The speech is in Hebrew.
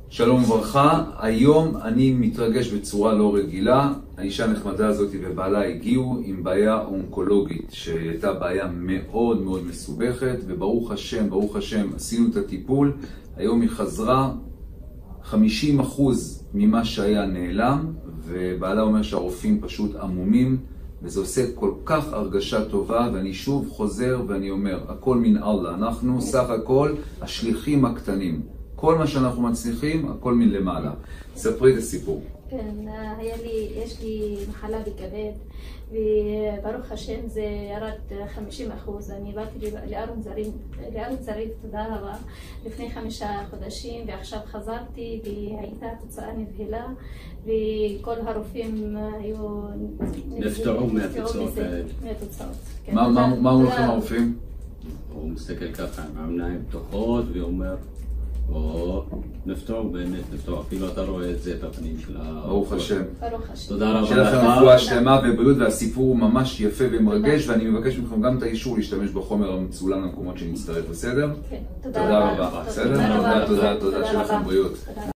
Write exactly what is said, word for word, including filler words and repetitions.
שלום וברכה, היום אני מתרגש בצורה לא רגילה. האישה הנחמדה הזאת ובעלה הגיעו עם בעיה אונקולוגית שהייתה בעיה מאוד מאוד מסובכת, וברוך השם, ברוך השם עשינו את הטיפול. היום היא חזרה, חמישים אחוז ממה שהיה נעלם, ובעלה אומר שהרופאים פשוט עמומים, וזה עושה כל כך הרגשה טובה. ואני שוב חוזר ואני אומר, הכל מן אללה, אנחנו סך הכל השליחים הקטנים. כל מה שאנחנו מצליחים, הכל מלמעלה. ספרי את הסיפור. כן, היה לי, יש לי מחלה בכבד, וברוך השם זה ירד חמישים אחוז. אני באתי לארון זרים, לארון זרים, תודה רבה, לפני חמישה חודשים, ועכשיו חזרתי, והייתה תוצאה נבהלה, וכל הרופאים היו... נפטרו מהתוצאות האלה. מה אמרו לכם הרופאים? הוא מסתכל ככה עם העיניים פתוחות ואומר, או נפטרו, באמת נפטרו, אפילו אתה רואה את זה את הפנים של ה... ברוך השם. תודה רבה. שיהיה לכם רפואה שלמה ובריאות, והסיפור ממש יפה ומרגש, ואני מבקש מכם גם את האישור להשתמש בחומר המצולם למקומות שנצטרך, בסדר? כן, תודה רבה. בסדר? תודה, תודה, תודה, שיהיה לכם בריאות.